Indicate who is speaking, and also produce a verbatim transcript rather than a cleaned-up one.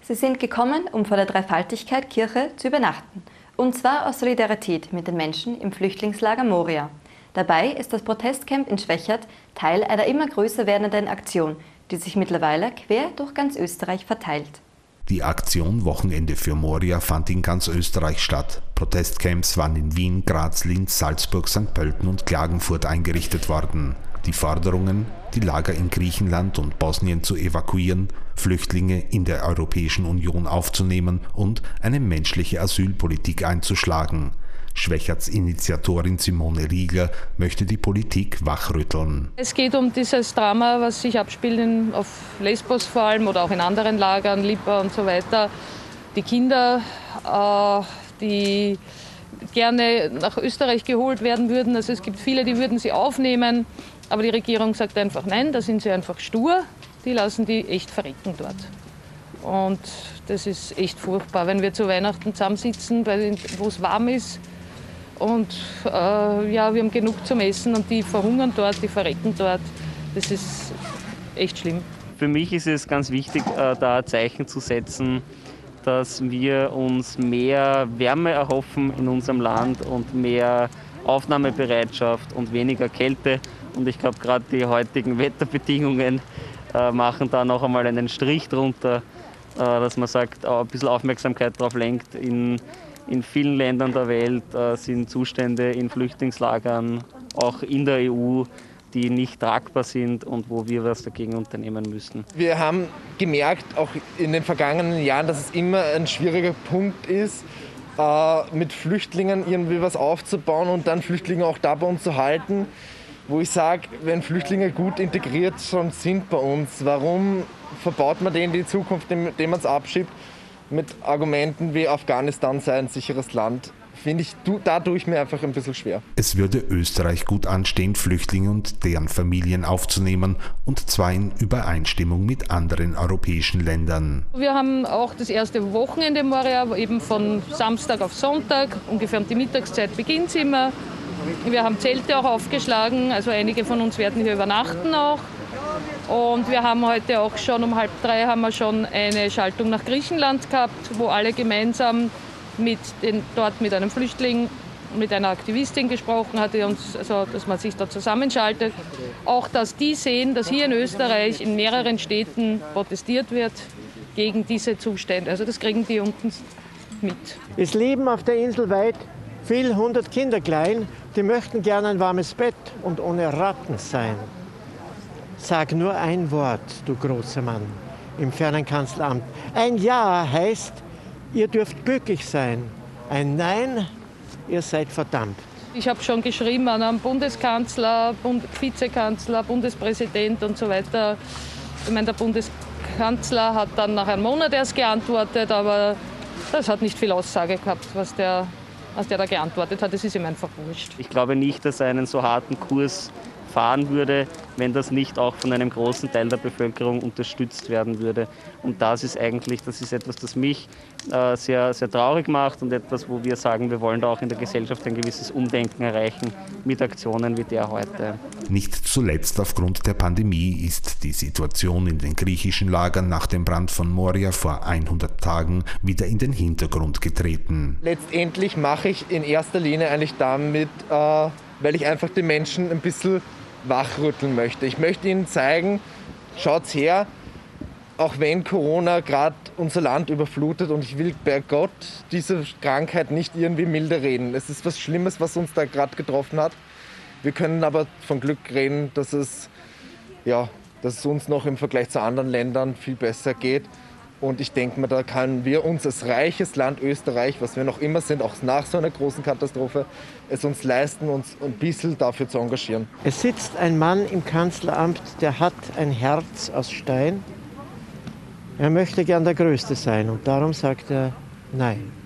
Speaker 1: Sie sind gekommen, um vor der Dreifaltigkeit Kirche zu übernachten. Und zwar aus Solidarität mit den Menschen im Flüchtlingslager Moria. Dabei ist das Protestcamp in Schwechat Teil einer immer größer werdenden Aktion, die sich mittlerweile quer durch ganz Österreich verteilt.
Speaker 2: Die Aktion Wochenende für Moria fand in ganz Österreich statt. Protestcamps waren in Wien, Graz, Linz, Salzburg, Sankt Pölten und Klagenfurt eingerichtet worden. Die Forderungen, die Lager in Griechenland und Bosnien zu evakuieren, Flüchtlinge in der Europäischen Union aufzunehmen und eine menschliche Asylpolitik einzuschlagen. Schwechats Initiatorin Simone Riegler möchte die Politik wachrütteln.
Speaker 3: Es geht um dieses Drama, was sich abspielt in, auf Lesbos vor allem oder auch in anderen Lagern, Lipa und so weiter. Die Kinder, äh, die gerne nach Österreich geholt werden würden. Also es gibt viele, die würden sie aufnehmen, aber die Regierung sagt einfach nein, da sind sie einfach stur. Die lassen die echt verrecken dort. Und das ist echt furchtbar, wenn wir zu Weihnachten zusammensitzen, wo es warm ist. Und äh, ja, wir haben genug zum Essen und die verhungern dort, die verrecken dort. Das ist echt schlimm.
Speaker 4: Für mich ist es ganz wichtig, äh, da ein Zeichen zu setzen, dass wir uns mehr Wärme erhoffen in unserem Land und mehr Aufnahmebereitschaft und weniger Kälte. Und ich glaube, gerade die heutigen Wetterbedingungen äh, machen da noch einmal einen Strich drunter, äh, dass man sagt, auch ein bisschen Aufmerksamkeit darauf lenkt. In, In vielen Ländern der Welt äh, sind Zustände in Flüchtlingslagern, auch in der E U, die nicht tragbar sind und wo wir was dagegen unternehmen müssen.
Speaker 5: Wir haben gemerkt, auch in den vergangenen Jahren, dass es immer ein schwieriger Punkt ist, äh, mit Flüchtlingen irgendwie was aufzubauen und dann Flüchtlinge auch da bei uns zu halten. Wo ich sage, wenn Flüchtlinge gut integriert schon sind bei uns, warum verbaut man denen die Zukunft, indem man es abschiebt? Mit Argumenten wie Afghanistan sei ein sicheres Land, finde ich dadurch mir einfach ein bisschen schwer.
Speaker 2: Es würde Österreich gut anstehen, Flüchtlinge und deren Familien aufzunehmen, und zwar in Übereinstimmung mit anderen europäischen Ländern.
Speaker 3: Wir haben auch das erste Wochenende in Moria, eben von Samstag auf Sonntag, ungefähr um die Mittagszeit beginnt es immer. Wir haben Zelte auch aufgeschlagen, also einige von uns werden hier übernachten auch. Und wir haben heute auch schon um halb drei haben wir schon eine Schaltung nach Griechenland gehabt, wo alle gemeinsam mit den, dort mit einem Flüchtling, mit einer Aktivistin gesprochen hat, die uns, also, dass man sich da zusammenschaltet. Auch, dass die sehen, dass hier in Österreich in mehreren Städten protestiert wird gegen diese Zustände. Also das kriegen die unten mit.
Speaker 6: Es leben auf der Insel weit viele hundert Kinder klein, die möchten gerne ein warmes Bett und ohne Ratten sein. Sag nur ein Wort, du großer Mann, im fernen Kanzleramt. Ein Ja heißt, ihr dürft glücklich sein. Ein Nein, ihr seid verdammt.
Speaker 3: Ich habe schon geschrieben an einen Bundeskanzler, Bund Vizekanzler, Bundespräsident und so weiter. Ich meine, der Bundeskanzler hat dann nach einem Monat erst geantwortet, aber das hat nicht viel Aussage gehabt, was der, was der da geantwortet hat. Das ist ihm einfach wurscht.
Speaker 4: Ich glaube nicht, dass er einen so harten Kurs fahren würde, wenn das nicht auch von einem großen Teil der Bevölkerung unterstützt werden würde. Und das ist eigentlich, das ist etwas, das mich äh, sehr, sehr traurig macht und etwas, wo wir sagen, wir wollen da auch in der Gesellschaft ein gewisses Umdenken erreichen mit Aktionen wie der heute.
Speaker 2: Nicht zuletzt aufgrund der Pandemie ist die Situation in den griechischen Lagern nach dem Brand von Moria vor hundert Tagen wieder in den Hintergrund getreten.
Speaker 5: Letztendlich mache ich in erster Linie eigentlich damit, äh, weil ich einfach die Menschen ein bisschen wachrütteln möchte. Ich möchte ihnen zeigen, schaut's her, auch wenn Corona gerade unser Land überflutet, und ich will bei Gott diese Krankheit nicht irgendwie milde reden. Es ist was Schlimmes, was uns da gerade getroffen hat. Wir können aber von Glück reden, dass es, ja, dass es uns noch im Vergleich zu anderen Ländern viel besser geht. Und ich denke mir, da können wir uns als reiches Land Österreich, was wir noch immer sind, auch nach so einer großen Katastrophe, es uns leisten, uns ein bisschen dafür zu engagieren.
Speaker 6: Es sitzt ein Mann im Kanzleramt, der hat ein Herz aus Stein. Er möchte gern der Größte sein und darum sagt er Nein.